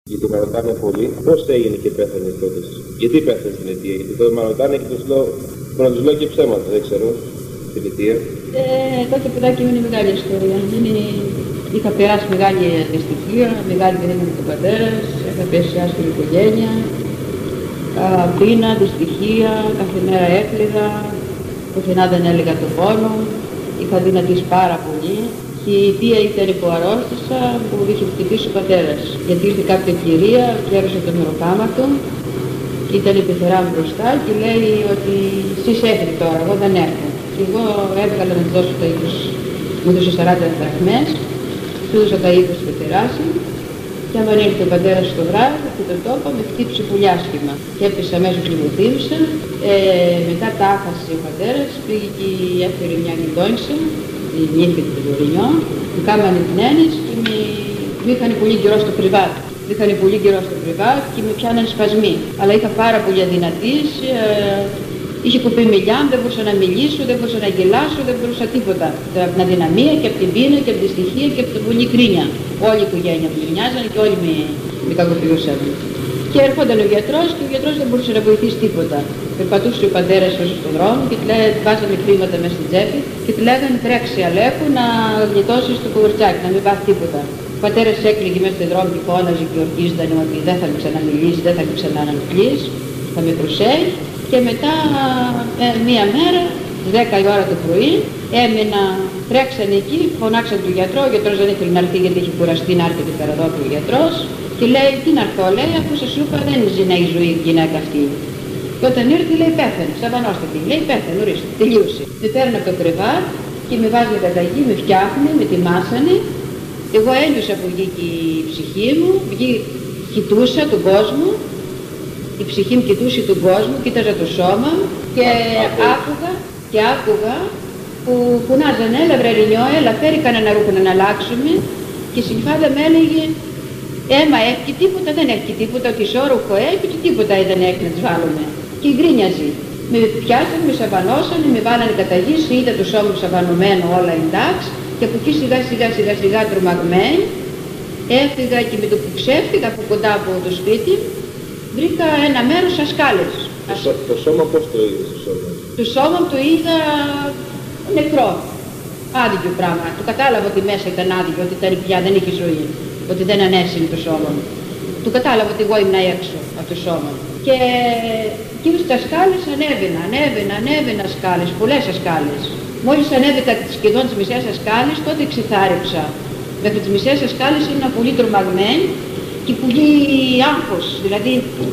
Γιατί με ρωτάνε πολύ πώς έγινε και πέθανε τότε. Γιατί πέθανε στην αιτία, γιατί το με ρωτάνε και να τους λέω και ψέματα, δεν ξέρω την αιτία. Τότε παιδάκι μου είναι μεγάλη ιστορία. Είχα περάσει μεγάλη δυστυχία, μεγάλη δεν με τον πατέρα, είχα πέσει σε άσχημη οικογένεια, πείνα, δυστυχία, κάθε μέρα έκλαιγα, πουθενά δεν έλεγα τον πόνο, είχα δυνατήσει πάρα πολύ. Και η αιτία ήταν που αρρώστησα, που είχε χτυπήσει ο πατέρας. Γιατί ήρθε κάποια κυρία, πλήρωσε το μεροκάματο, και ήταν η πεθερά μου μπροστά και λέει ότι εσείς έχετε τώρα, εγώ δεν έχω. Και εγώ έβγαλα να της δώσω τα 20, μου έδωσε 40 δραχμές, του έδωσα τα 20 της πεθεράς μου, και άμα ήρθε ο πατέρας στο βράδυ, και το τόπο με χτύπησε πολύ άσχημα. Και έπεσε αμέσως λιμοθύμισα, μετά τα άχασε ο πατέρας, πήγε και έφερε μια γειτόνισσα, η νύφη του Βορεινιό, μου κάμανε την έννοια και μου είχαν πολύ καιρό στο πριβάτ. Είχαν πολύ καιρό στο πριβάτ και με πιάνανε σπασμοί. Αλλά είχα πάρα πολύ αδυνατήσει, είχε κοπεί μιλιά, δεν μπορούσα να μιλήσω, δεν μπορούσα να γελάσω, δεν μπορούσα τίποτα. Από την αδυναμία και από την πείνα και από τη στοιχεία και από την πολύ κρίνια. Όλη η οικογένεια μου μοιάζανε και όλοι με κακοποιούσαν. Και έρχονταν ο γιατρός και ο γιατρός δεν μπορούσε να βοηθήσει τίποτα. Περπατούσε ο πατέρας όσο στον δρόμο και του λέει: βάζανε χρήματα μέσα στην τσέπη και του λέγανε: τρέξει Αλέκου να γλιτώσεις το κουβουρτσάκι, να μην πάθει τίποτα. Ο πατέρας έκλαιγε μέσα στον δρόμο και φώναζε και ορκίζονταν ότι δεν θα με ξαναμιλήσει, δεν θα με ξανανακλείσει, θα με προσέχει. Και μετά μία μέρα, 10 η ώρα το πρωί, έμεινα, τρέξανε εκεί, φωνάξαν τον γιατρό, ο γιατρός δεν ήθελε να έρθει γιατί είχε κουραστεί να έρθει και παραδόκου ο γιατρός. Και λέει: τι να έρθω, λέει, αφού σας είπα δεν είναι η ζωή η γυναίκα αυτή. Και όταν ήρθε λέει: πέθανε, σαβανώστηκε, λέει: πέθανε, ορίστε, τελείωσε. Με παίρνει από το κρεβάτ και με βάζει κατά γη, με φτιάχνει, με τιμάσανε. Εγώ ένιωσα που βγήκε η ψυχή μου, κοιτούσα τον κόσμο, η ψυχή μου κοιτούσε τον κόσμο, κοίταζα το σώμα και άκουγα που φωνάζανε: έλα βρε Ρινιό, έλα φέρει κανένα ρούχο να αλλάξουμε. Και η Συμφάδα με έλεγε: έμα έχει τίποτα, δεν έχει τίποτα, ότι ισόρροχο έχει και τίποτα δεν έχει να τις βάλουμε. Και γκρίνιαζε. Με πιάσανε, με σαβανώσανε, με βάλανε κατά γη, είδα το σώμα μου σαβανωμένο, όλα εντάξει. Και από εκεί σιγά τρομαγμένη, έφυγα και με το που ξέφυγα από κοντά από το σπίτι, βρήκα ένα μέρος σαν σκάλες. Το σώμα πώς το είδες το σώμα? Το σώμα το είδα νεκρό, άδικο πράγμα. Το κατάλαβα ότι μέσα ήταν άδικο, ότι ήταν πια δεν είχε ζωή, ότι δεν ανέσυνε το σώμα μου. Το κατάλαβα ότι εγώ ήμουν έξω από το σώμα μου. Και εκεί στα σκάλες ανέβαινα σκάλες, πολλές σκάλες. Μόλις ανέβηκα σχεδόν τις μισές σκάλες, τότε ξεθάρεψα. Μέχρι τις μισές σκάλες ήμουν πολύ τρομαγμένη και πολύ άγχος, δηλαδή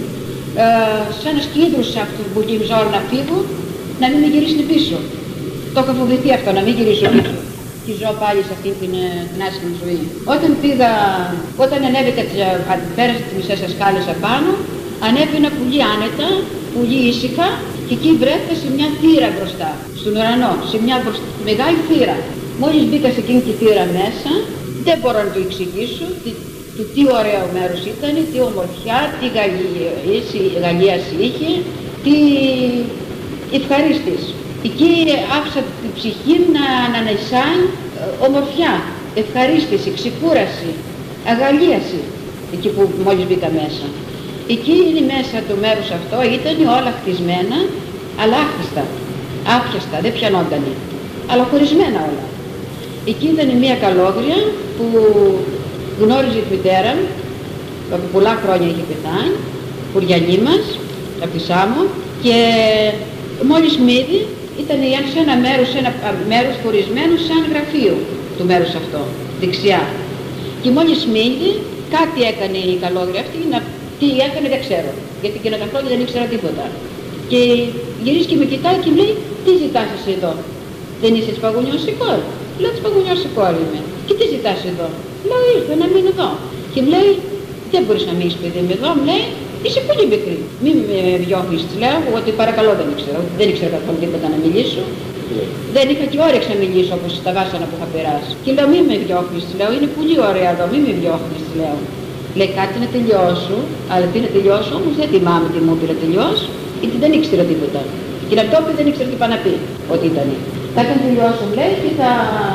σαν να σκύδρουσα αυτό που πολύ ζόρι να φύγω, να μην με γυρίσει πίσω. Το είχα φοβηθεί αυτό, να μην γυρίσω πίσω. Και ζω πάλι σε αυτή την άσχημη ζωή. Όταν ανέβηκα, πέρασα τις μισές σκάλες απάνω, ανέβαινα πολύ άνετα, πολύ ήσυχα και εκεί βρέθηκα σε μια θύρα μπροστά, στον ουρανό, σε μια μεγάλη θύρα. Μόλις μπήκα σε εκείνη τη θύρα μέσα, δεν μπορώ να το εξηγήσω τι ωραίο μέρος ήταν, τι ομορφιά, τι γαλλίας είχε, τι ευχαρίστης. Εκεί άφησα την ψυχή μου να ανανεσάει ομορφιά, ευχαρίστηση, ξεκούραση, αγαλίαση, εκεί που μόλις μπήκα μέσα. Εκεί είναι μέσα το μέρος αυτό, ήταν όλα χτισμένα, αλλά άπιαστα, δεν πιανότανε, αλλά χωρισμένα όλα. Εκεί ήταν μια καλόγρια που γνώριζε η μητέρα μου, από πολλά χρόνια είχε πεθάνει, κουριανή μας, από τη Σάμο, και μόλις μ' είδε, ήταν σε ένα μέρος χωρισμένο σαν γραφείο του μέρους αυτό, δεξιά. Και μόλις μ' είδε, κάτι έκανε η καλόγρια αυτή, τι έκανε δεν ξέρω, γιατί και τα χρόνια δεν ήξερα τίποτα. Και γυρίζει και με κοιτάει και μου λέει: τι ζητάς εσύ εδώ, δεν είσαι σπαγωνιός η κόρη? Λέω: σπαγωνιός η κόρη είμαι. Και τι ζητάς εδώ? Λέω: ήρθα να μείνω εδώ. Και μου λέει: δεν μπορείς να μείνεις παιδί μου εδώ, μου λέει, είσαι πολύ μικρή. Μην με διώχνεις, της λέω, ότι παρακαλώ δεν ήξερα καθόλου τίποτα να μιλήσω. Δεν είχα και όρεξη να μιλήσω όπως στα βάσανα που είχα περάσει. Και λέω: μην με διώχνεις, της λέω, είναι πολύ ωραία εδώ, μην με διώχνεις, της λέω. Λέει: κάτι να τελειώσω, αλλά τι να τελειώσω, όμως δεν θυμάμαι τι μου είπε να τελειώσω, γιατί δεν ήξερα τίποτα. Και να το πει δεν ήξερα τι πάει να πει, ότι ήταν. Θα τελειώσω, λέει, και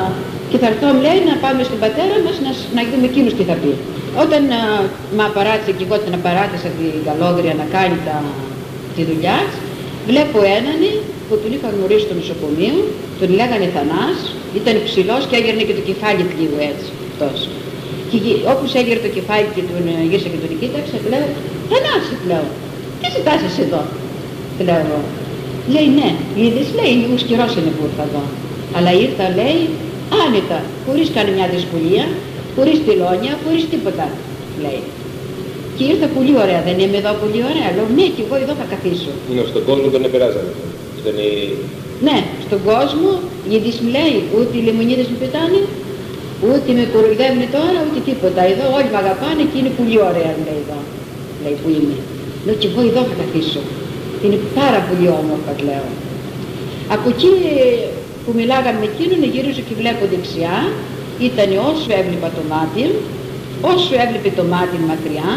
Και θα έρθω, λέει, να πάμε στον πατέρα μας να δούμε εκείνους τι θα πει. Όταν με απαράτησε και εγώ την απαράτησα την Καλόγρια να κάνει τη δουλειά, βλέπω έναν που τον είχα γνωρίσει στο νοσοκομείο, τον λέγανε Θανάς, ήταν ψηλός και έγερνε και το κεφάλι λίγο έτσι, αυτός. Και όπως έγερε το κεφάλι και τον γύρισα και τον κοίταξα, του λέω, Θανάση, λέω, τι ζητάς εσύ εδώ, του λέω εγώ. Λέει, ναι, είδες, λέει, λίγος καιρός είναι που ήρθα εδώ. Αλλά ήρθα, λέει, άνετα, χωρίς καμιά δυσκολία, χωρίς τηλώνια, χωρίς τίποτα, λέει. Και ήρθα πολύ ωραία, δεν είμαι εδώ πολύ ωραία, λέω, ναι, και εγώ εδώ θα καθίσω. Είναι στον κόσμο τον επεράζανε. Ναι, στον κόσμο, γιατί σου λέει, ούτε οι λεμονίδες μου πετάνε, ούτε με κοροϊδεύουν τώρα, ούτε τίποτα. Εδώ όλοι με αγαπάνε και είναι πολύ ωραία, λέει εδώ, λέει που είμαι. Λέω, και εγώ εδώ θα καθίσω. Είναι πάρα πολύ όμορφα, λέω. Από εκεί που μιλάγαμε με εκείνον, γύριζω και βλέπω δεξιά, ήταν όσο έβλεπα το μάτι, όσο έβλεπε το μάτι μακριά,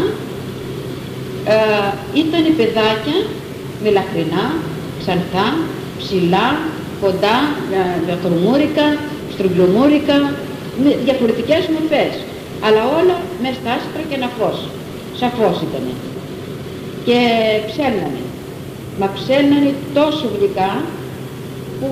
ήταν παιδάκια με λαχρινά, ξανθά, ψηλά, κοντά, χρωμούρικα, στρογγυλομούρικα, με διαφορετικές μορφές, αλλά όλα μέσα στα άσπρα και ένα φως, σαν φως ήτανε. Και ψέλνανε, μα ψέλνανε τόσο γλυκά που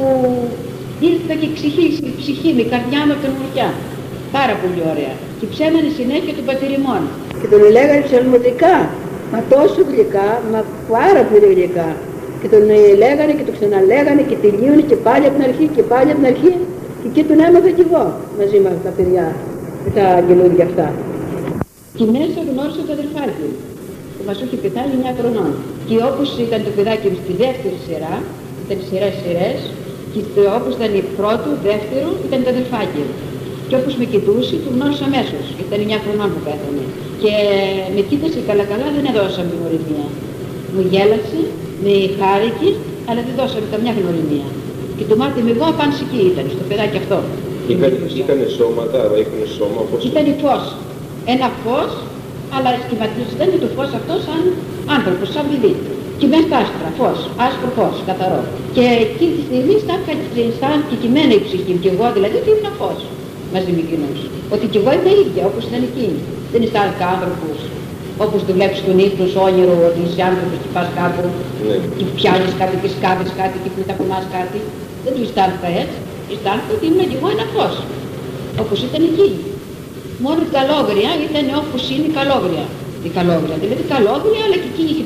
ήρθα και η ψυχή μου, η καρδιά μου από την ουρκιά. Πάρα πολύ ωραία. Και ψέλνανε συνέχεια τον πατηριμόν. Και τον λέγανε ψελμωτικά, μα τόσο γλυκά, μα πάρα πολύ γλυκά. Και τον λέγανε και το ξαναλέγανε και τελείωνε και πάλι από την αρχή και πάλι από την αρχή. Και εκεί τον έμαθα κι εγώ μαζί με τα παιδιά, με τα αγγελούδια αυτά. Και μέσα γνώρισα το αδερφάκι που μας είχε πεθάνει 9 χρονών. Και όπως ήταν το παιδάκι μου στη δεύτερη σειρά, ήταν σειρές, και όπως ήταν η πρώτο, δεύτερο, ήταν το αδερφάκι μου. Και όπως με κοιτούσε, το γνώρισα αμέσως, ήταν 9 χρονών που πέθανε. Και με κοίτασε καλά, δεν έδωσαμε γνωριμία. Μου γέλασε, με χάρηκε, αλλά δεν δώσαμε καμιά γνωριμία. Και το μάτι με εγώ πάνω εκεί ήταν, στο παιδάκι αυτό. Είχανε σώματα, έχουν σώμα, πώς... Ήταν φως. Ένα φως, αλλά σχηματιζόταν το φως αυτό σαν άνθρωπος, σαν παιδί. Και μέσα στα άσπρα, φως, άσπρο φως, καθαρό. Και εκείνη τη στιγμή αισθάνθηκε και εμένα η ψυχή μου, και εγώ δηλαδή ότι ήμουν φως μαζί με εκείνους. Ότι και εγώ είμαι ίδια, όπως ήταν εκείνη. Δεν αισθάνθηκα άνθρωπος, όπως το βλέπεις στον ύπνο, στο όνειρο, ότι είσαι άνθρωπος και πας κάπου, και πιάνεις κάτι και σκάβεις κάτι και μετά κουνάς κάτι. Δεν το αισθάνθηκα έτσι. Αισθάνθηκα ότι ήμουν και εγώ ένα φως, όπως ήταν εκείνη. Μόνο η Καλόγρια ήταν όπως είναι η Καλόγρια. Η Καλόγρια, δηλαδή Καλόγρια, αλλά και εκείνη είχε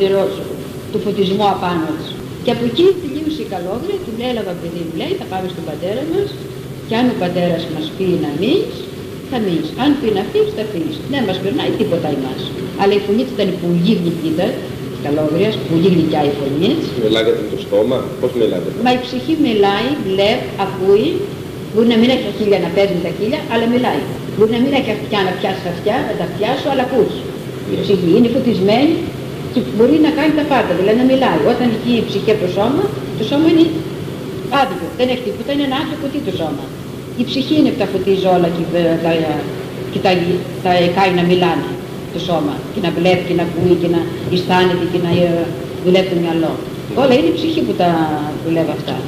το φωτισμό απάνω της. Και από εκεί τελείωσε η Καλόγρια, του λέει, έλαβα παιδί μου, λέει, θα πάμε στον πατέρα μας, και αν ο πατέρας μας πει να μείνεις, θα μείνεις. Αν πει να φύγεις, θα φύγεις. Δεν μας περνάει τίποτα εμάς. Αλλά η φωνή της ήταν πολύ γλυκύτητα, της Καλόγριας, πολύ γλυκιά η φωνή της. Μιλάγατε με το στόμα, πώς μιλάτε? Μα η ψυχή μιλάει, βλέπει, ακούει. Μπορεί να μην έχει χίλια να παίζει τα χίλια, αλλά μιλάει. Μπορεί να μην έχει αυτιά να πιάσει αυτιά, να τα πιάσω, αλλά ακούς. Η ψυχή είναι φωτισμένη και μπορεί να κάνει τα πάντα, δηλαδή να μιλάει. Όταν βγει η ψυχή από το σώμα είναι άδειο, δεν έχει τίποτα, είναι ένα άδειο ποτή το σώμα. Η ψυχή είναι που τα φωτίζει όλα και τα κάνει να μιλάνε το σώμα και να βλέπει και να ακούει και να αισθάνεται και να δουλεύει το μυαλό. Όλα είναι η ψυχή που τα δουλεύει αυτά.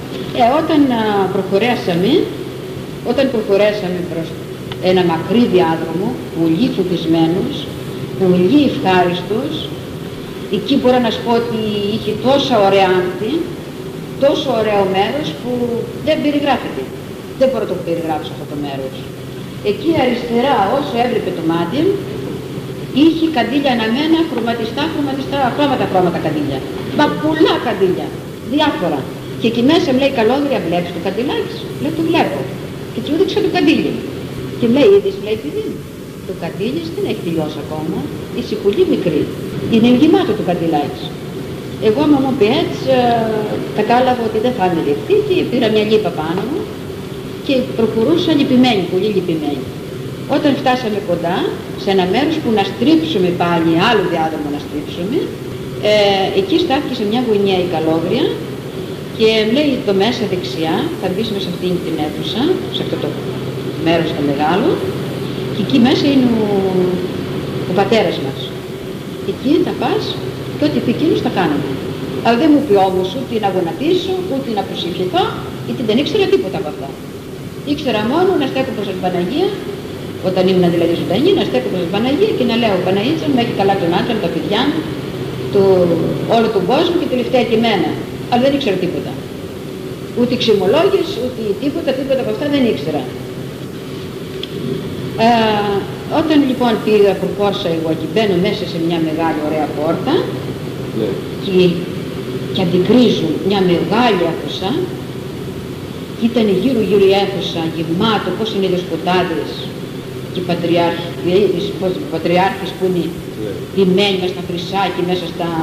Όταν προχωρέσαμε προς ένα μακρύ διάδρομο, πολύ φωτισμένος, πολύ ευχάριστος, εκεί μπορώ να σου πω ότι είχε τόσα ωραία άνθη, τόσο ωραίο μέρος που δεν περιγράφεται. Δεν μπορώ να το περιγράψω αυτό το μέρος. Εκεί αριστερά, όσο έβλεπε το μάτι, είχε καντήλια αναμένα, χρωματιστά, χρώματα καντήλια. Μα πολλά καντήλια, διάφορα. Και εκεί μέσα μου λέει, Καλόγρια, βλέπεις το καντιλάκι σου? Λέω, το βλέπω. Και του έδειξα το καντήλι. Και μου λέει, είδες, λέει, παιδί μου, το καντήλι δεν έχει τελειώσει ακόμα, είσαι πολύ μικρή. Είναι γεμάτο το καντιλάκι. Εγώ άμα μου πει έτσι, κατάλαβα ότι δεν θα είναι λεπτή και πήρα μια λίπα πάνω μου και προχωρούσα λυπημένη, πολύ λυπημένη. Όταν φτάσαμε κοντά, σε ένα μέρος που να στρίψουμε πάλι, άλλο διάδρομο να στρίψουμε, εκεί στάθηκε σε μια γωνιά η Καλόγρια και μου λέει το μέσα δεξιά, θα μπεις μέσα σε αυτήν την αίθουσα, σε αυτό το μέρος το μεγάλο, και εκεί μέσα είναι ο πατέρας μας. Εκεί θα πας και ό,τι πει εκείνος θα κάνουμε. Αλλά δεν μου πει όμως ούτε να γονατίσω, ούτε να προσευχηθώ, γιατί δεν ήξερα τίποτα από αυτά. Ήξερα μόνο να στέκω προς την Παναγία, όταν ήμουν δηλαδή ζωντανή, να στέκω προς την Παναγία και να λέω Παναγίτσα μου, έχει καλά τον άντρα, τα παιδιά μου, όλο τον κόσμο και τελευταία και εμένα. Αλλά δεν ήξερα τίποτα. Ούτε ξυμολόγες, ούτε τίποτα από αυτά δεν ήξερα. Όταν λοιπόν πήγα προπόσα εγώ και μπαίνω μέσα σε μια μεγάλη ωραία πόρτα και αντικρίζουν μια μεγάλη αίθουσα και ήταν γύρω η αίθουσα γεμάτο πώς είναι οι δεσποτάδες και οι πατριάρχες που είναι ντυμένοι μες στα χρυσά και μέσα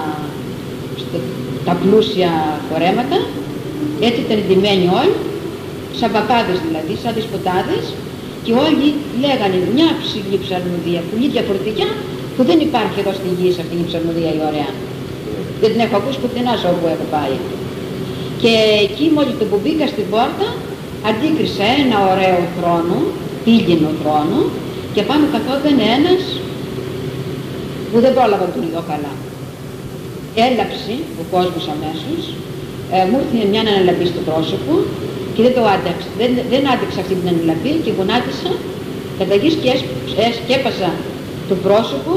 στα πλούσια φορέματα, έτσι ήταν ντυμένοι όλοι, σαν παπάδες δηλαδή, σαν δεσποτάδες, και όλοι λέγανε μια ψηλή ψαλμοδία, πολύ διαφορετικά, που δεν υπάρχει εδώ στη γη σε αυτήν η ψαλμοδία η ωραία. Δεν την έχω ακούσει πουθενά σε όπου έχω πάει. Και εκεί μόλις που μπήκα στην πόρτα, αντίκρισα ένα ωραίο θρόνο, πύληνο θρόνο, και πάνω καθόταν ένας που δεν πρόλαβα να τον δω καλά. Έλαψε ο κόσμος αμέσως, μου ήρθε μια αναλαπή στο πρόσωπο και δεν το άντεξα. Δεν άντεξα αυτή την αναλαπή και γονάτισα κατά γης και σκέπασα το πρόσωπο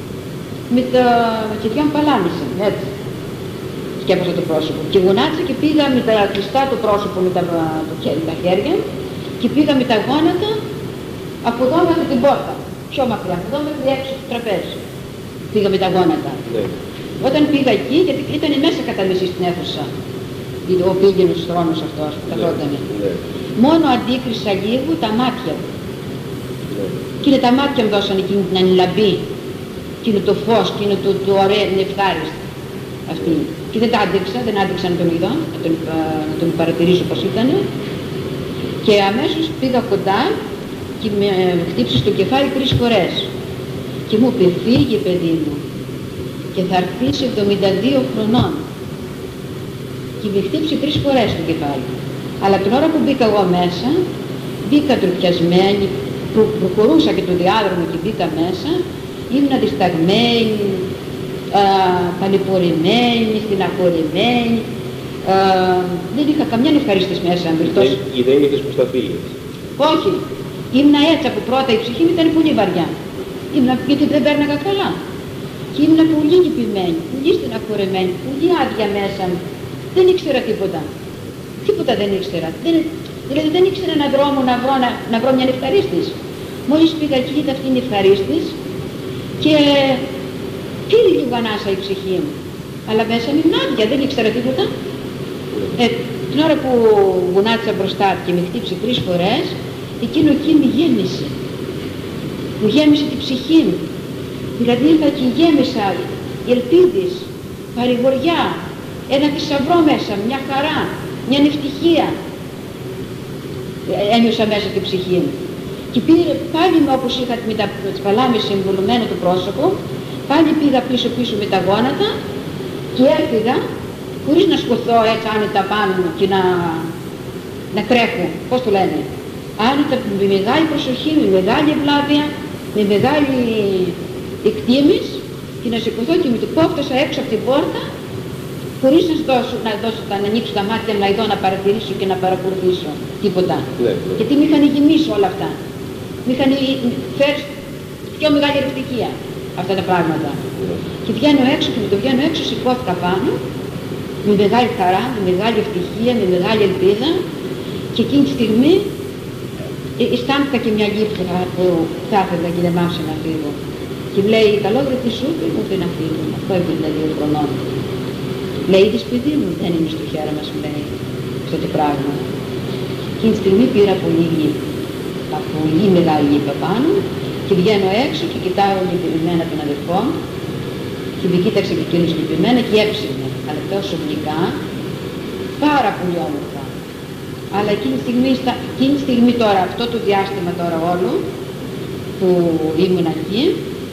και δυο παλάμισα, έτσι. Σκέπασα το πρόσωπο και γονάτισα και πήγα με τα κλειστά το πρόσωπο με τα χέρια και πήγα με τα γόνατα από εδώ μέχρι την πόρτα, πιο μακριά, από εδώ μέχρι έξω στο τραπέζι. Πήγα με τα γόνατα. Όταν πήγα εκεί, γιατί ήταν μέσα κατά μισή στην αίθουσα, ο πύληνος θρόνος αυτός που καθότανε. Μόνο αντίκρισα λίγο τα μάτια μου. Και είναι τα μάτια μου δώσαν εκείνη την ανηλαμπή, εκείνο το φως, εκείνο το ωραίο, την ευχάριστη αυτή. Και δεν τα άντεξα, δεν άντεξα να τον ειδώ, να τον παρατηρήσω πως ήταν. Και αμέσως πήγα κοντά και με χτύψε στο κεφάλι 3 φορές. Και μου είπε, φύγε παιδί μου, και θα έρθεις 72 χρονών. Και με χτύψε 3 φορές στο κεφάλι. Αλλά την ώρα που μπήκα εγώ μέσα, μπήκα τροπιασμένη, προχωρούσα και το διάδρομο και μπήκα μέσα, ήμουν δισταγμένη, παλαιπωρημένη, στεναχωρημένη, δεν είχα καμιά ευχαρίστηση μέσα. Δεν είδες πως θα φύγεις? Όχι, ήμουν έτσι από πρώτα, η ψυχή μου ήταν πολύ βαριά, γιατί δεν πέρναγα καλά. Και ήμουν πολύ λυπημένη, πολύ στεναχωρημένη, πολύ άδεια μέσα μου. Δεν ήξερα τίποτα. Τίποτα δεν ήξερα. Δηλαδή δεν ήξερα έναν δρόμο να βρω μια ευχαρίστηση. Μόλις πήγα εκεί είδα αυτήν την ευχαρίστηση και πήρε λίγο ανάσα η ψυχή μου. Αλλά μέσα μου ήμουν άδεια, δεν ήξερα τίποτα. Την ώρα που γονάτισα μπροστά και με χτύψε 3 φορές, εκείνο εκεί με γέμισε. Μου γέμισε την ψυχή μου. Δηλαδή ήρθα και γέμισα ελπίδες, παρηγοριά, ένα θησαυρό μέσα, μια χαρά, μια ευτυχία. Ένιωσα μέσα την ψυχή μου. Και πήρε πάλι όπως είχα με τα παλάμες εμβολωμένο το πρόσωπο, πάλι πήγα πίσω με τα γόνατα και έφυγα χωρίς να σκοθώ έτσι άνετα πάνω μου και να τρέχω, πώς το λένε, άνετα με μεγάλη προσοχή, με μεγάλη ευλάβεια, με μεγάλη εκτίμηση και να σηκωθώ και με το πόφτωσα έξω από την πόρτα χωρίς να ανοίξω τα μάτια να ειδώ, να παρατηρήσω και να παρακολουθήσω τίποτα. Γιατί με είχαν γεμίσει όλα αυτά. Με είχαν φέρει πιο μεγάλη ευτυχία αυτά τα πράγματα. Και βγαίνω έξω και με το βγαίνω έξω σηκώθηκα πάνω με μεγάλη χαρά, με μεγάλη ευτυχία, με μεγάλη ελπίδα και εκείνη τη στιγμή αισθάνθηκα και μια λήψη που θα έφευγα και δεν μ' άφησε να φύγω. Και μου λέει, καλό βρε τι σου είπε, μου είπε να φύγω, αυτό είπε δηλαδή ο χρονών. Λέει, είδες παιδί μου, δεν είναι στο χέρι μας, μου λέει, αυτό το πράγμα. Εκείνη τη στιγμή πήρα πολύ μεγάλη λύπα πάνω και βγαίνω έξω και κοιτάω λυπημένα τον αδερφό μου και με κοίταξε και εκείνος λυπημένα και έψινε, αλλά τόσο γλυκά, πάρα πολύ όμορφα. Αλλά εκείνη τη στιγμή τώρα, αυτό το διάστημα τώρα όλο που ήμουν εκεί,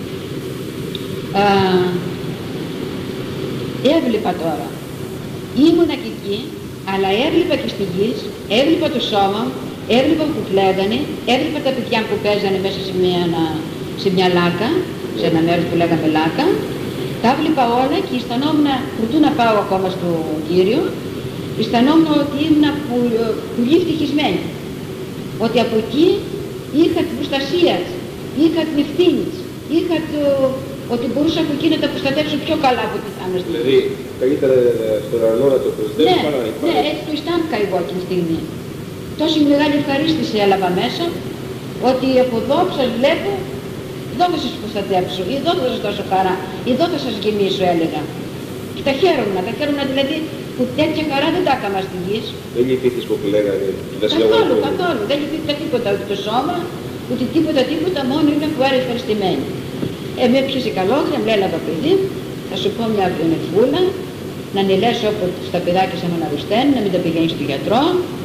έβλεπα τώρα, ήμουνα και εκεί, αλλά έβλεπα και στη γη, έβλεπα το σώμα, έβλεπα που κλαίγανε, έβλεπα τα παιδιά που παίζανε μέσα σε μια λάκα, σε ένα μέρος που λέγαμε λάκα, τα έβλεπα όλα και αισθανόμουν, προτού να πάω ακόμα στο Κύριο, αισθανόμουν ότι ήμουν πολύ ευτυχισμένη. ότι από εκεί είχα την προστασία, είχα την ευθύνη, είχα το... ότι μπορούσα από εκεί να τα προστατεύσω πιο καλά από τη θάναση. Δηλαδή, καλύτερα στον ουρανό να το προστατεύεις παρά να υπάρχει. Ναι, έτσι το αισθάνθηκα εγώ εκείνη τη στιγμή. Τόση μεγάλη ευχαρίστηση έλαβα μέσα, ότι από εδώ που σας βλέπω, εδώ θα σας προστατεύσω, εδώ θα σας δώσω χαρά, εδώ θα σας γεμίσω, έλεγα. Και τα χαίρομαι δηλαδή που τέτοια χαρά δεν τα έκανα στη γη. Δεν λυπήθηκες που λέγανε καθόλου, δεν λυπήθηκα τίποτα, ούτε το σώμα, ούτε τίποτα, μόνο είναι που άρα ευχαριστημένη. Με έπιασε καλόγρια, μου έλαβα παιδί, θα σου πω μια νεφούλα, να ανηλέσω από στα παιδάκια σαν να αρρωσταίνει, να μην τα πηγαίνεις στο γιατρό.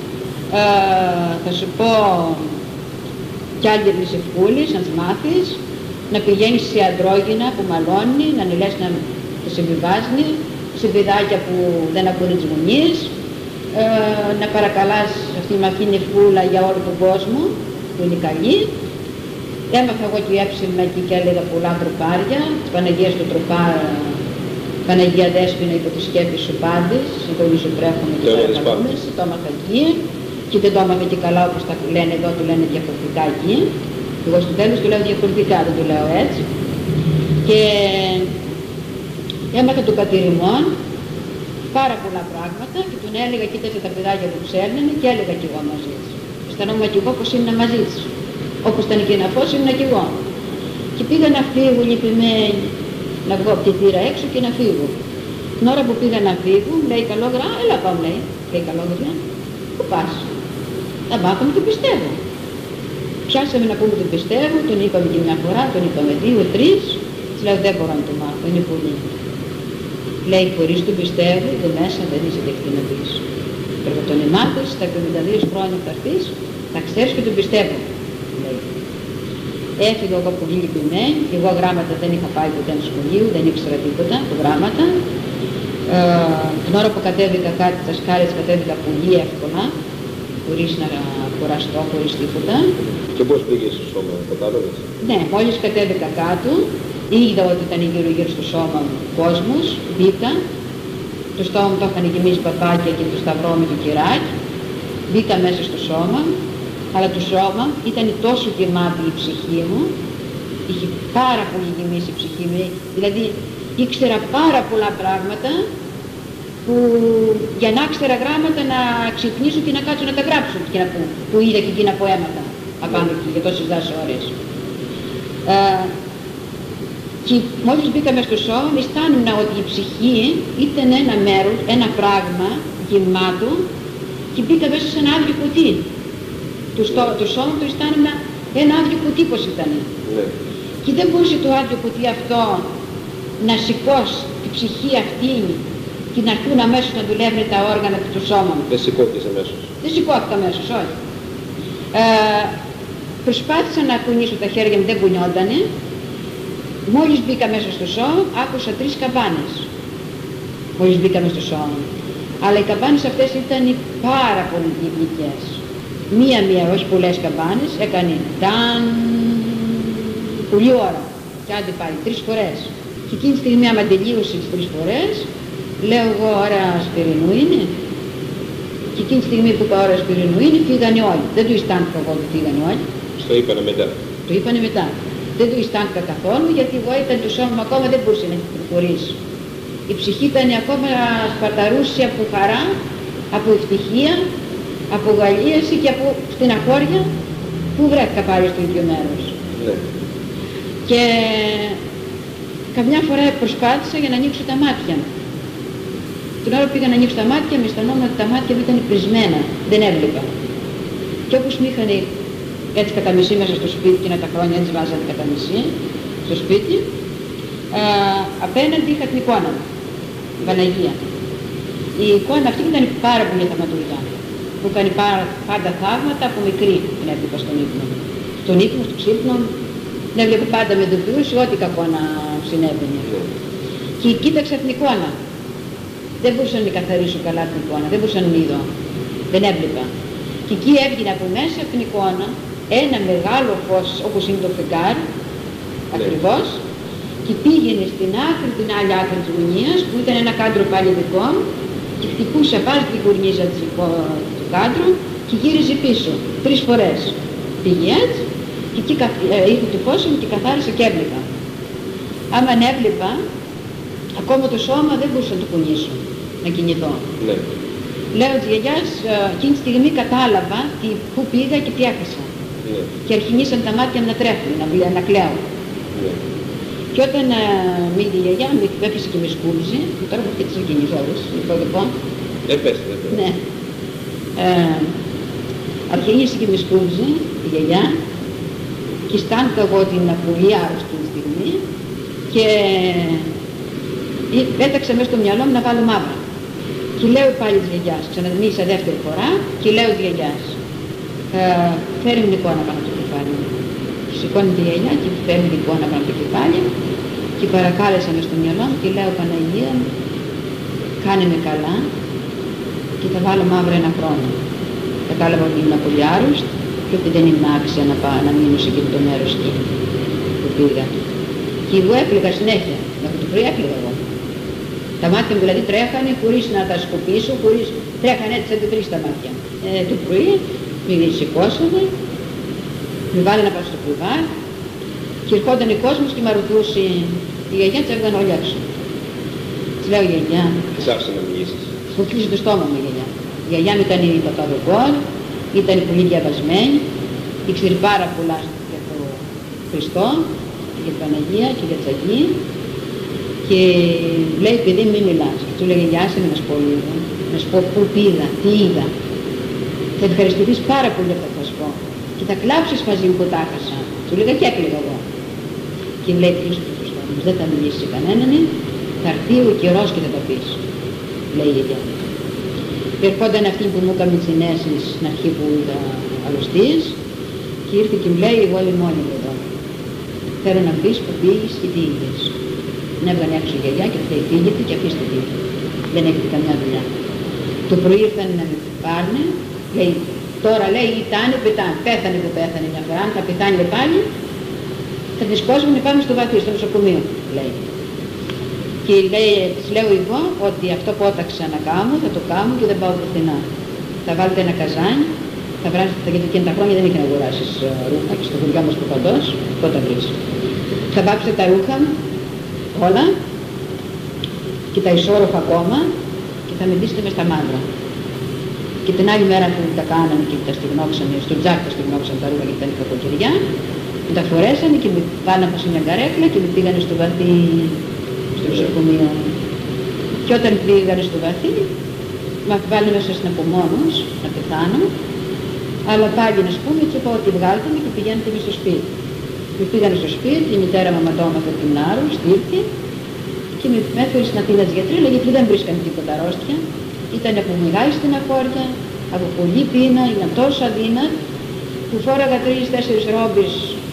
Θα σου πω κι άλλη νησευκούλης, αν μάθεις, να πηγαίνεις σε αντρόγυνα που μαλώνει, να ανηλές να σε βιβάζει, σε παιδάκια που δεν ακούνε τις γονείς, να παρακαλάς αυτή η μαθή νεφούλα για όλο τον κόσμο, που είναι καλή. Έμαθα εγώ και έψηνα εκεί και έλεγα πολλά τροπάρια, της Παναγίας του τροπάρα, Παναγία Δέσποινα υπό τη σκέπη σου πάντης, συντονίζω τρέχομαι και παρακαλούμε, το έμαθα εκεί και δεν το έμαθα και καλά όπως τα λένε εδώ, το λένε διαφορετικά εκεί. Εγώ στο τέλος το λέω διαφορετικά, δεν το λέω έτσι. Και έμαθα του πατηριμών πάρα πολλά πράγματα και τον έλεγα, κοίταξε τα παιδάκια που ξέρνανε και έλεγα κι εγώ μαζί της. Αισθανόμουν κι εγώ πως ήμουν μαζί της. Όπως ήταν και να φως ήμουν κι εγώ. Και πήγα να φύγω λυπημένη, να βγω από τη θύρα έξω και να φύγω. Την ώρα που πήγα να φύγω, μου λέει καλόγρα, έλα πάω, λέει καλόγρα, πού πας? Να μάθαμε το πιστεύω. Πιάσαμε να πούμε το πιστεύω, τον είπαμε και μια φορά, τον είπαμε 2-3, της λέω δεν μπορώ να το μάθω, είναι πολύ. Λέει χωρίς το πιστεύω, εδώ μέσα δεν είσαι δεχτή να πεις. Πρέπει να τον μάθεις, στα 52 χρόνια που θα έρθεις, θα ξέρεις και τον πιστεύω. Λέει. Έφυγα εγώ πολύ λυπημένη, εγώ γράμματα δεν είχα πάει ποτέ σχολείο, δεν ήξερα τίποτα από γράμματα. Την ώρα που κατέβηκα κάτι, τα σκάλες κατέβηκα πολύ εύκολα, χωρίς να κουραστώ, χωρίς τίποτα. Και πώς πήγες στο σώμα, κατάλαβες? Ναι, μόλις κατέβηκα κάτω, είδα ότι ήταν γύρω στο σώμα μου κόσμος, μπήκα, το στόμα μου το είχαν γεμίσει παπάκια και το σταυρό με το κυράκι, μπήκα μέσα στο σώμα, αλλά το σώμα ήταν τόσο γεμάτη η ψυχή μου, είχε πάρα πολύ γεμίσει η ψυχή μου, δηλαδή ήξερα πάρα πολλά πράγματα που για να ήξερα γράμματα να ξυπνήσω και να κάτσω να τα γράψω που είδα και εκείνα ποέματα απάνω εκεί για τόσες ώρες. Και μόλις μπήκα μες στο σώμα, αισθάνομαι ότι η ψυχή ήταν ένα μέρος, ένα πράγμα γεμάτο και μπήκα μέσα σε ένα άδειο κουτί. Το σώμα του αισθάνομαι ένα άδειο κουτί πως ήταν. Και δεν μπορούσε το άδειο κουτί αυτό να σηκώσει τη ψυχή αυτή και να έρθουν αμέσως να δουλεύουν τα όργανα του σώμα μου. Δεν σηκώθηκες αμέσως? Δεν σηκώθηκα αμέσως, όχι. Προσπάθησα να κουνήσω τα χέρια μου, δεν κουνιότανε. Μόλις μπήκα μέσα στο σώμα, άκουσα 3 καμπάνες. Μόλις μπήκα μέσα στο σώμα. Αλλά οι καμπάνες αυτές ήταν πάρα πολύ γλυκές. Μία-μία, όχι πολλές καμπάνες, έκανε ταν, πολλή ώρα. Και άντε πάλι, 3 φορές. Και εκείνη τη στιγμή, άμα τελείωσε τις 3 φορές, λέω εγώ ώρα ασπιρινού είναι. Και εκείνη τη στιγμή που είπα ώρα ασπιρινού είναι, φύγανε όλοι. Δεν του αισθάνθηκα εγώ ότι φύγανε όλοι. Στο είπανε μετά? Το είπανε μετά. Δεν του αισθάνθηκα καθόλου, γιατί εγώ ήταν το σώμα μου ακόμα δεν μπορούσε να προχωρήσει. Η ψυχή ήταν ακόμα σπαρταρούσε από χαρά, από ευτυχία, από γαλλίαση και από στεναχώρια που βρέθηκα πάλι στο ίδιο μέρος. Ναι. Και καμιά φορά προσπάθησα για να ανοίξω τα μάτια. Την ώρα που πήγα να ανοίξω τα μάτια, με αισθανόμουν ότι τα μάτια μου ήταν πρισμένα, δεν έβλεπα. Και όπως μ' είχαν έτσι κατά μισή μέσα στο σπίτι, και τα χρόνια έτσι βάζανε κατά μισή στο σπίτι, απέναντι είχα την εικόνα μου, την Παναγία. Η εικόνα αυτή ήταν πάρα πολύ θαυματουργιά. Μου έκανε πάντα θαύματα από μικρή την έβλεπα στον ύπνο. Στον ύπνο, στο ξύπνο, την έβλεπα πάντα με ειδοποιούς ό,τι κακό να συνέβαινε. Και κοίταξα την εικόνα. Δεν μπορούσα να καθαρίσω καλά την εικόνα, δεν μπορούσα να την είδω. Δεν έβλεπα. Και εκεί έβγαινε από μέσα από την εικόνα ένα μεγάλο φως όπως είναι το φεγγάρι, ακριβώς, και πήγαινε στην άκρη, την άλλη άκρη της γωνίας, που ήταν ένα κάντρο πάλι δικό μου, και χτυπούσε πάλι την κορνίζα του κάντρου και γύριζε πίσω 3 φορές. Πήγε έτσι και εκεί ήρθε το φως μου και καθάρισα και έβλεπα. Άμα έβλεπα, ακόμα το σώμα δεν μπορούσα να το κουνήσω, να κινηθώ. Ναι. Λέω της γιαγιάς, εκείνη τη στιγμή κατάλαβα πού πήγα και τι έχασα. Ναι. Και αρχινήσαν τα μάτια μου να τρέχουν, να κλαίω. Ναι. Και όταν μείνει η γιαγιά, με έπιασε και με σκούριζε, τώρα που φτιάξα εκείνες όλες, λοιπόν. Πες. Ναι. Αρχινήσε και με σκούριζε η γιαγιά και αισθάνθηκα εγώ ότι είναι πολύ άρρωστη τη στιγμή και πέταξα μέσα στο μυαλό μου να βάλω μαύρα. Και λέω πάλι της γιαγιάς, ξαναδημίσα δεύτερη φορά και λέω της γιαγιάς, φέρει μου εικόνα πάνω από το κεφάλι μου. Σηκώνει τη γιαγιά και φέρνει την εικόνα πάνω από το κεφάλι και παρακάλεσα μες στο μυαλό μου και λέω, Παναγία μου, κάνε με καλά και θα βάλω μαύρα ένα χρόνο. Κατάλαβα ότι ήμουν πολύ άρρωστη και ότι δεν ήμουν άξια να μείνω σε εκείνο το μέρος εκεί που πήγα. Και εγώ έπληγα συνέχεια, μέχρι το πρωί έπληγα εγώ. Τα μάτια μου δηλαδή τρέχανε χωρίς να τα σκοπίσω, τρέχανε έτσι σαν τρεις τα μάτια. Το πρωί με σηκώσανε, με βάλανε να πάω στο κρεβάτι και ερχόταν ο κόσμος και με ρωτούσε, η γιαγιά της έβγανε όλοι έξω. Της λέω, γιαγιά, Της άφησε να μιλήσεις. μου κλείσει το στόμα μου η γιαγιά. Η γιαγιά μου ήταν η παπαδοκόρ, ήταν πολύ διαβασμένη, ήξερε πάρα πολλά για τον Χριστό, για την Παναγία και για τις Αγίες και λέει, παιδί μην μιλάς. Και του λέγε, γεια σε να σου πω λίγο, να σου πω πού πήγα, τι είδα. Θα ευχαριστηθείς πάρα πολύ αυτά που θα σου πω και θα κλάψεις μαζί μου που τα έχασα. Του λέγα και έκλαιγα εγώ. Και μου λέει, κλείσω το στόμα μου, δεν θα μιλήσεις σε κανέναν, θα έρθει ο καιρός και θα το πεις, λέει η γιαγιά. Και ερχόταν αυτή που μου έκανε τις ενέσεις στην αρχή που είδα αρρωστίες και ήρθε και μου λέει, εγώ είμαι μόνη μου εδώ. Θέλω να πεις που πήγες και τι είδες. Την έβγανε έξω η γιαγιά και λέει, φύγετε και αφήστε τη. Δεν έχετε καμιά δουλειά. Το πρωί ήρθαν να με πάρουν, λέει, τώρα λέει, ήτανε, πέθανε που πέθανε μια φορά, αν θα πεθάνει πάλι, θα τη σκόσουν πάμε στο βαθύ, στο νοσοκομείο, λέει. Και της λέω εγώ ότι αυτό που όταξα να κάνω, θα το κάνω και δεν πάω πουθενά. Θα βάλετε ένα καζάνι, θα βράσετε, γιατί εκείνα τα χρόνια δεν είχε να αγοράσεις ρούχα και στο χωριό μας του παντός, αυτό τα βρεις. Θα βάψετε τα ρούχα, όλα, και τα ισόρροφα ακόμα και θα με ντύσετε μες στα μάντρα. Και την άλλη μέρα που τα κάνανε και τα στεγνώξανε, στο τζάκι τα στεγνώξανε τα ρούχα γιατί ήταν κακοκαιριά, μου τα φορέσανε και με βάλανε σε μια καρέκλα και με πήγανε στο βαθύ. Στο νοσοκομείο. Και όταν πήγανε στο βαθύ, με βάλει μέσα στην απομόνωση να πεθάνω, αλλά πάλι να πούμε και είπα ότι βγάλτε με και πηγαίνετε με στο σπίτι. Με πήγανε στο σπίτι, η μητέρα μου αματώματα την άρρωστη ήρθε και με έφερε στην Αθήνα της γιατρίλα γιατί δεν βρίσκανε τίποτα αρρώστια. Ήταν από μεγάλη στεναχώρια, από πολλή πείνα, ήταν τόσο αδύνατη που φόραγα 3-4 ρόμπες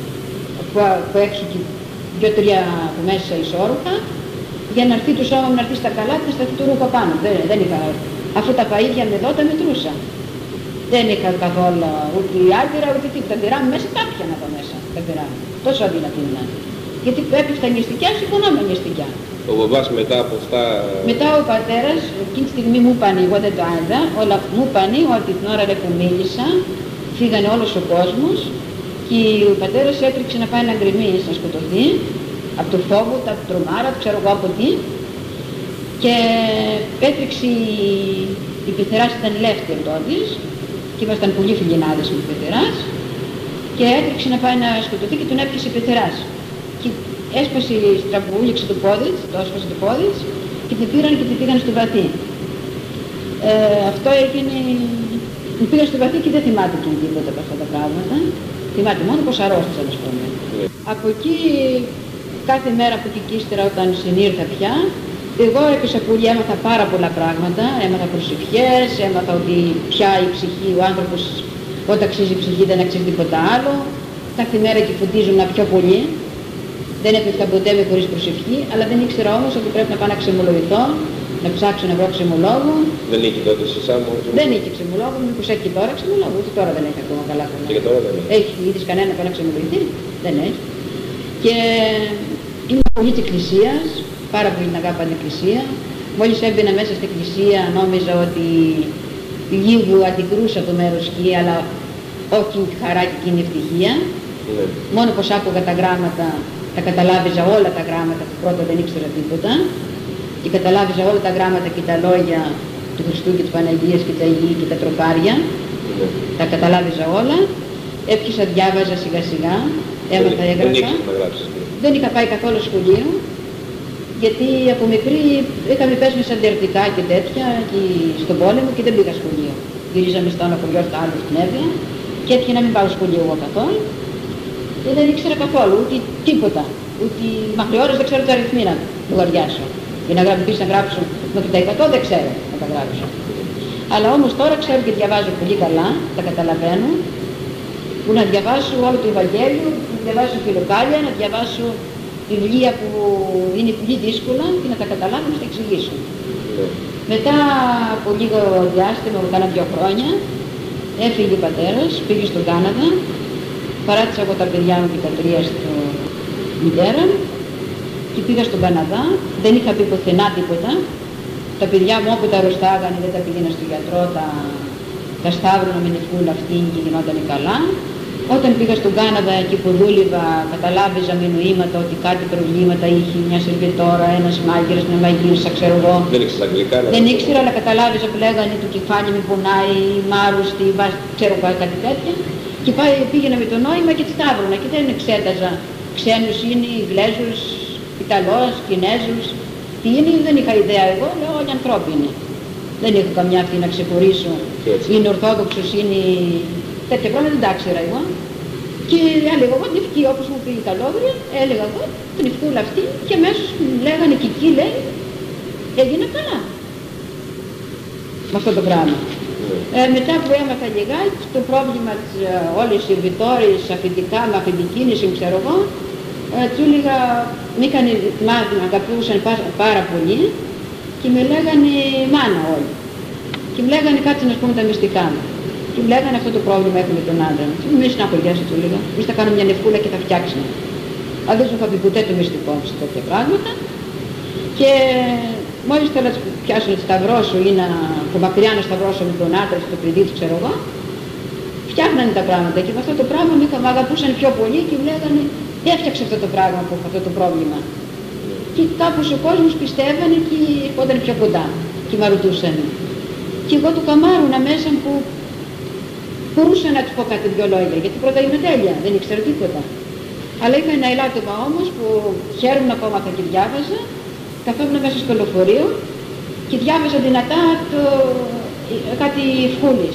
από έξω και 2-3 από μέσα ισόρροφα για να έρθει το σώμα μου να έρθει στα καλά και να σταθεί το ρούχο πάνω. Δεν είχα, αφού τα παΐδια με εδώ τα μετρούσα. Δεν είχα καθόλου ούτε άντυρα ούτε τίποτα. Τα πειρά μου μέσα τα πιανα από μέσα. Τα πειρά μου. Τόσο αδύνατη είναι. Γιατί έπεφτα νηστικιά, συμφωνώ με νηστικιά. Ο μπαμπάς μετά από αυτά... Μετά ο πατέρας, εκείνη τη στιγμή μου είπαν, εγώ δεν το είδα, όλα μου είπαν ότι την ώρα που μίλησα, φύγανε όλος ο κόσμος και ο πατέρας έτρεξε να πάει να γκρεμίσει, να σκοτωθεί, από το φόβο, από το τρομάρα, ξέρω εγώ από τι. Και έτρεξε η πεθεράς, ήταν ελεύθερη τότε, και ήμασταν πολύ φιλενάδες με την πεθεράς, και έτρεξε να πάει να σκοτωθεί και τον έπιασε η πεθεράς. Και έσπασε, στραμπούληξε το πόδι της, το έσπασε το πόδι της και την πήραν και την πήγαν στο βαθύ. Αυτό έγινε, την πήγαν στο βαθύ και δεν θυμάται και τίποτα από αυτά τα πράγματα. Θυμάται μόνο πως αρρώστησαν, ας πούμε. Από εκεί, κάθε μέρα από εκεί ύστερα όταν συνήρθα πια, εγώ έπεσα πολύ, έμαθα πάρα πολλά πράγματα, έμαθα προσευχές, έμαθα ότι πια η ψυχή, ο άνθρωπος όταν αξίζει η ψυχή δεν αξίζει τίποτα άλλο. Κάθε μέρα και φωτίζουν πιο πολύ. Δεν έπεφτα ποτέ με χωρίς προσευχή, αλλά δεν ήξερα όμως ότι πρέπει να πάω να ξεμολογηθώ, να ψάξω να βρω ξεμολόγο. Δεν είχε τότε σε εσά μόνο? Δεν είχε ξεμολόγο, μήπως έχει και τώρα ξεμολόγο, ούτε τώρα δεν έχει ακόμα καλά χρόνο. Και τώρα δεν έχει. Έχει, είδες κανένα να πάει να ξεμολογηθεί? Δεν έχει. Και είμαι πολύ της εκκλησίας, πάρα πολύ την αγάπη την εκκλησία. Μόλις έμπαινα μέσα στην εκκλησία νόμιζα ότι λίγο αντικρούσα το μέρος εκεί, αλλά όχι τη χαρά και την ευτυχία. Μόνο πως άκουγα τα γράμματα, τα καταλάβιζα όλα τα γράμματα, που πρώτα δεν ήξερα τίποτα, και καταλάβιζα όλα τα γράμματα και τα λόγια του Χριστού και της Παναγίας και τα Αγίου και τα τροπάρια, τα καταλάβιζα όλα. Έπιασα, διάβαζα σιγά σιγά, έμαθα, έγραφα. Δεν είχα πάει καθόλου σχολείο, γιατί από μικρή είχαμε πέσει με σαντερτικά και τέτοια και στον πόλεμο και δεν πήγα σχολείο. Γυρίζαμε στο ένα χωριό, στο άλλο στην Εύβοια και έτυχε να μην πάω σχολείο εγώ καθόλου. Και δεν ήξερα καθόλου ούτε τίποτα. Ούτε μέχρι ώρες δεν ξέρω τα αριθμοί να λογαριάσω. Για να πεις να γράψω μέχρι τα 100 δεν ξέρω να τα γράψω. Αλλά όμως τώρα ξέρω και διαβάζω πολύ καλά, τα καταλαβαίνω. Που να διαβάσω όλο το Ευαγγέλιο, να διαβάσω φιλοκάλια, να διαβάσω βιβλία που είναι πολύ δύσκολα και να τα καταλάβω να τα εξηγήσω. Μετά από λίγο διάστημα, κάνα 2 χρόνια, έφυγε ο πατέρας, πήγε στον Κάναδα, παράτησα εγώ τα παιδιά μου και τα 3 στο μητέρα και πήγα στον Καναδά, δεν είχα πει πουθενά τίποτα. Τα παιδιά μου όπου τα αρρωστάγανε δεν τα πήγαινα στον γιατρό, τα σταύρωνα με νεφούλα αυτή και γινότανε καλά. Όταν πήγα στον Κάναδα, εκεί που δούλευα, καταλάβιζα με νοήματα ότι κάτι προβλήματα είχε μια σερβιτόρα, ένας μάγειρας, μια μαγείρσα, ξέρω εγώ. Δεν ήξερα αγγλικά. Δεν ήξερα, αλλά καταλάβιζα που λέγανε το κεφάλι με πονάει, μάρουστη, ξέρω κάτι τέτοια. Και πήγαινα με το νόημα και σταύρωνα και δεν εξέταζα. Ξένους είναι, Ιγλέζους, Ιταλός, Κινέζους. Τι είναι, δεν είχα ιδέα εγώ, λέω όλοι ανθρώποι είναι. Δεν έχω καμιά αυτή να ξεχωρίσω. Είναι Ορθόδοξος, είναι τέτοια πράγματα, δεν τα ήξερα εγώ. Και έλεγα εγώ την ευχή, όπως μου πήγε τα λόγια, έλεγα εγώ την ευχούλα αυτή και αμέσως μου λέγανε και εκεί λέει, έγινε καλά. Με αυτό το πράγμα. Μετά που έμαθα λιγάκι, το πρόβλημα της όλες οι σερβιτόρες, αφεντικά, με αφεντικίνηση, ξέρω εγώ, του έλεγα, με αγαπούσαν πάρα πολύ και με λέγανε μάνα όλοι. Και μου λέγανε κάτσε να πούμε τα μυστικά μου. Και μου λέγανε αυτό το πρόβλημα έχουμε τον άντρα μου. Μην συναχωριάσαι, του έλεγα. Εμείς θα κάνουμε μια νεφούλα και θα φτιάξουμε. Αλλά δεν σου είχα πει ποτέ το μυστικό μου σε τέτοια πράγματα. Και μόλις θέλω να πιάσω να σταυρώσω ή από μακριά να σταυρώσω με τον άντρα στο παιδί του, ξέρω εγώ, φτιάχνανε τα πράγματα. Και με αυτό το πράγμα με αγαπούσαν πιο πολύ και μου λέγανε έφτιαξε αυτό το πράγμα που αυτό το πρόβλημα. Και κάπως ο κόσμος πιστεύανε και ερχόταν πιο κοντά και με ρωτούσαν. Και εγώ του καμάρωνα μέσα που μπορούσα να του πω κάτι 2 λόγια, γιατί πρώτα είμαι τέλεια, δεν ήξερα τίποτα. Αλλά είχα ένα ελάττωμα όμως που χαίρομαι να έμαθα και διάβαζα, καθόμουν μέσα στο λεωφορείο και διάβαζα δυνατά κάτι ευχούλης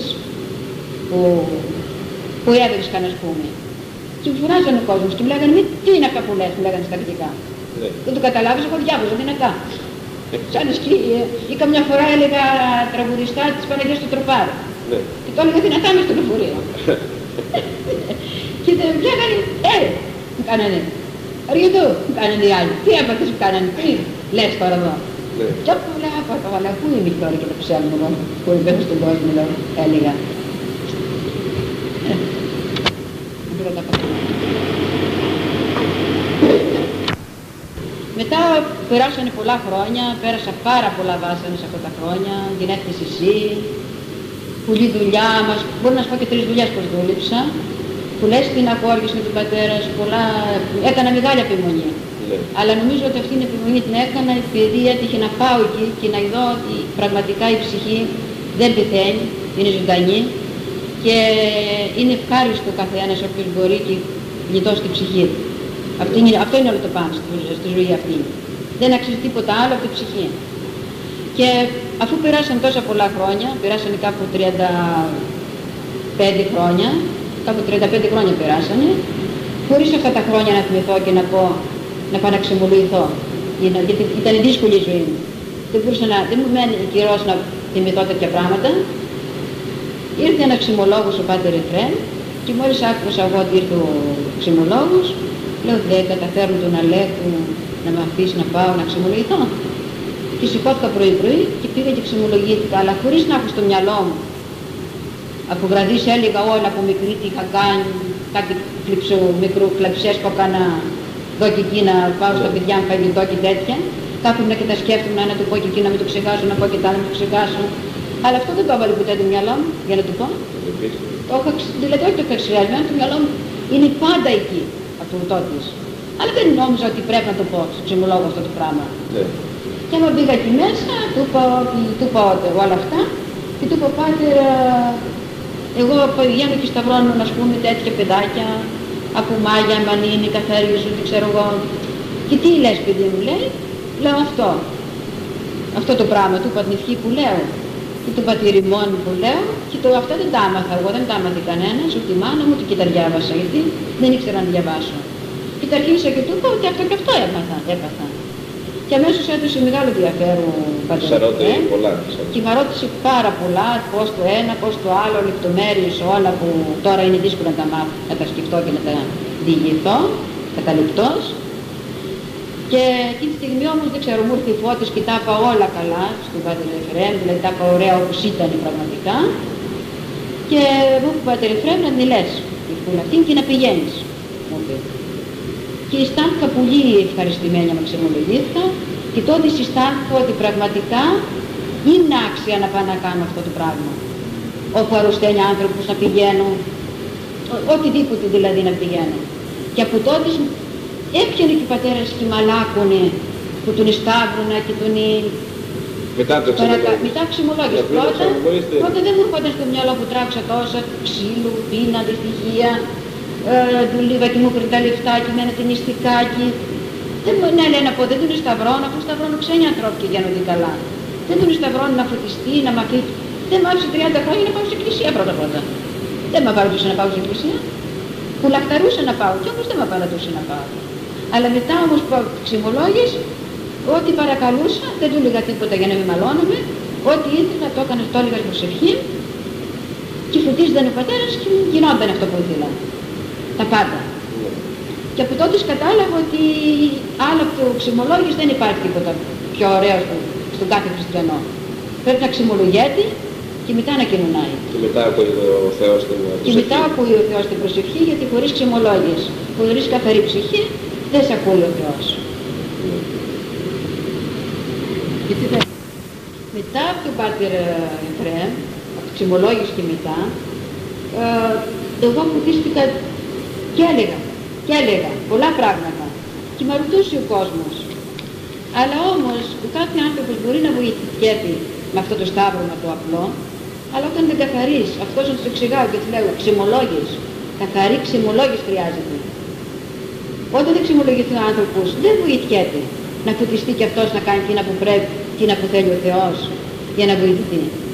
που έβρισκαν, ας πούμε. Και μου φωνάζαν ο κόσμος και μου λέγανε τι είναι αυτά που λες, μου λέγανε στα αγγλικά. Δεν το καταλάβεις, εγώ διάβαζα δυνατά. Σαν ή καμιά φορά έλεγα τραγουδιστά της Παναγίας του Τροπάρου. Και το έλεγα δυνατά μες στο λεωφορείο. Και μου λέγανε, μου κάνανε. Αριωτού, μου κάνανε οι άλλοι. Τι έπαθες μου κάνανε, τι λες τώρα εδώ. Και όπου μου λέγα, αλλά πού είμαι τώρα και το ψέλνω εγώ, που είμαι στον κόσμο, έλεγα. Μετά περάσανε πολλά χρόνια, πέρασα πάρα πολλά βάσανες αυτά τα χρόνια, γενέθλιες εσύ, πολλή δουλειά μας, μπορώ να σου πω και 3 δουλειές πως δούλεψα, πολλές πινακόργες με τον πατέρα σου, έκανα μεγάλη επιμονή. Αλλά νομίζω ότι αυτή την επιμονή την έκανα επειδή έτυχε να πάω εκεί και να δω ότι πραγματικά η ψυχή δεν πεθαίνει, είναι ζωντανή και είναι ευχάριστο ο καθένας όποιος μπορεί και γλιτώσει την ψυχή του. Αυτό είναι όλο το πάνω στη ζωή αυτή. Δεν αξίζει τίποτα άλλο από την ψυχή. Και αφού περάσαν τόσα πολλά χρόνια, περάσανε κάπου 35 χρόνια, κάπου 35 χρόνια περάσανε, χωρίς αυτά τα χρόνια να θυμηθώ και να πω, να πάω να ξεμολογηθώ. Γιατί ήταν δύσκολη η ζωή μου. Δεν μου μένει καιρός να θυμηθώ τέτοια πράγματα. Ήρθε ένας ξυμολόγος, ο Πάτερ Εφραίμ, και μόλις άκουσα εγώ ότι ήρθε ο ξυμολόγος, λέω δεν καταφέρνω τον Αλέκου να με αφήσει να πάω να ξεμολογηθώ. Και σηκώθηκα πρωί-πρωί και πήγα και ξεμολογήθηκα, αλλά χωρίς να έχω στο μυαλό μου. Από βραδείς έλεγα όλα από μικρή τι είχα κάνει, κάτι μικροκλαψές που έκανα εδώ και εκεί να πάω στα παιδιά μου φαγητό και τέτοια. Κάθομαι και τα σκέφτομαι να το πω και εκεί να μην το ξεχάσω, να πω και τα να μην το ξεχάσω. Αλλά αυτό δεν το έβαλε ποτέ το μυαλό μου, για να του πω. Δηλαδή όχι το είχα ξυλιασμένο, το μυαλό μου είναι πάντα εκεί, από το τότε. Αλλά δεν νόμιζα ότι πρέπει να το πω στο ξεμολόγο αυτό το πράγμα. Ναι. Και άμα μπήκα εκεί μέσα, του είπα όλα αυτά και του είπα, πάτερ, εγώ πηγαίνω και σταυρώνω, ας πούμε, τέτοια παιδάκια, από μάγια, μανίνη, καθαρίζω, τι ξέρω εγώ. Και τι λες, παιδί μου, λέει, λέω αυτό το πράγμα, του είπα την ευχή που λέω, και το πατηριμόν που λέω, και αυτά δεν τα άμαθα εγώ, δεν τα άμαθε κανένας, ούτε η μάνα μου, ούτε και τα διάβασα, γιατί δεν ήξερα να διαβάσω. Και τα αρχίσα και του είπα ότι αυτό και αυτό έπαθα. Και αμέσως έδωσε μεγάλο ενδιαφέρον πατέρα πολλά. Και με ρώτησε πάρα πολλά, πώς το ένα, πώς το άλλο, λεπτομέρειες όλα που τώρα είναι δύσκολο να τα μάθω, να τα σκεφτώ και να τα διηγηθώ, καταληπτώς. Και εκείνη τη στιγμή όμως δεν ξέρω, μου ήρθε η φώτιση και τα είπα όλα καλά στον Πάτερ Εφραίμ, δηλαδή τα είπα ωραία όπως ήταν πραγματικά. Και μου είπε ο Πάτερ Εφραίμ να την λες τη φούλα αυτή και να πηγαίνεις, μου είπε. Και αισθάνθηκα πολύ ευχαριστημένη να ξεμολογήθηκα και τότε αισθάνθηκα ότι πραγματικά είναι άξια να πάω να κάνω αυτό το πράγμα. Όπου αρρωσταίνει άνθρωπος να πηγαίνω, οτιδήποτε δηλαδή να πηγαίνω. Και από τότε έπιανε και ο πατέρας και μαλάκωνε που τον σταύρωνα και τον... Μετά ξεμολόγησε. Πρώτα δεν μου έρχονταν στο μυαλό που τράξα τόσα ξύλου, πείνα, δυστυχία, του λίγα και μου έπαιρνε τα λεφτά και με ένα ταινιστικάκι. Ναι, λέει να πω, δεν τον σταυρώνω, αφού σταυρώνω ξένοι ανθρώποι και γίνονται καλά. Δεν τον σταυρώνω να φωτιστεί, να μαθεί. Δεν μ' άφησε 30 χρόνια να πάω στην εκκλησία πρώτα. Δεν με απαρατούσε να πάω στην εκκλησία. Που λαχταρούσε να πάω και όμως δεν με απαρατούσε να πάω. Αλλά μετά όμως που ξυμολόγησε, ό,τι παρακαλούσα, δεν του έλεγα τίποτα για να μην μαλώνομαι, ό,τι ήθελα το έκανα, το έλεγα προσευχή και φωτίζονταν ο πατέρας και γινόταν αυτό που ήθελα. Τα πάντα. Και από τότε κατάλαβα ότι άλλο από το ξυμολόγηση δεν υπάρχει τίποτα πιο ωραίο στον κάθε χριστιανό. Πρέπει να ξυμολογέται και μετά να κοινωνάει. Και μετά ακούει ο Θεός την προσευχή. Και μετά ακούει ο Θεός την προσευχή, γιατί χωρίς ξυμολόγηση, χωρίς καθαρή ψυχή, δεν σε ακούει ο Θεός. Μετά από τον Πάτερ Εφραίμ, από το ξυμολόγηση και μετά, εγώ φωτίστηκα και έλεγα πολλά πράγματα και με ρωτούσε ο κόσμος. Αλλά όμως ο κάθε άνθρωπος μπορεί να βοηθιέται με αυτό το σταύρωμα το απλό, αλλά όταν δεν καθαρείς, αυτός να του εξηγάω και του λέω ξυμολόγης, καθαρή ξυμολόγης χρειάζεται. Όταν δεν ξυμολογηθεί ο άνθρωπος, δεν βοηθιέται να φωτιστεί και αυτός να κάνει εκείνα που πρέπει, εκείνα που θέλει ο Θεός για να βοηθηθεί.